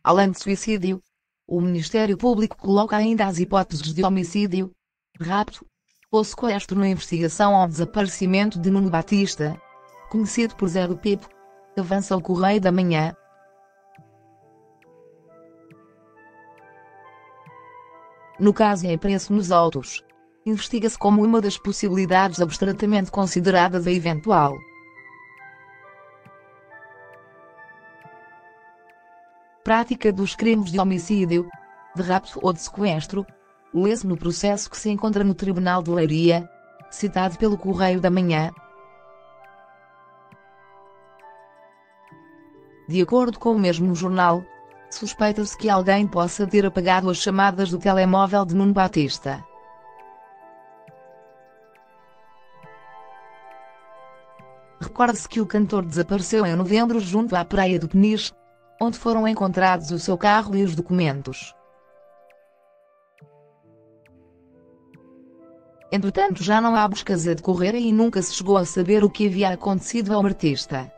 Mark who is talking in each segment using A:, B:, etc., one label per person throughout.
A: Além de suicídio, o Ministério Público coloca ainda as hipóteses de homicídio, rapto ou sequestro na investigação ao desaparecimento de Nuno Batista, conhecido por Zé do Pipo, avança o Correio da Manhã. No caso em preço nos autos, investiga-se como uma das possibilidades abstratamente consideradas a eventual prática dos crimes de homicídio, de rapto ou de sequestro, lê-se no processo que se encontra no Tribunal de Leiria, citado pelo Correio da Manhã. De acordo com o mesmo jornal, suspeita-se que alguém possa ter apagado as chamadas do telemóvel de Nuno Batista. Recorde-se que o cantor desapareceu em novembro junto à praia do Peniche, onde foram encontrados o seu carro e os documentos. Entretanto, já não há buscas a decorrer e nunca se chegou a saber o que havia acontecido ao artista.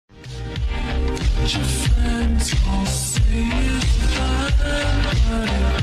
B: Your friends all say it's fine, but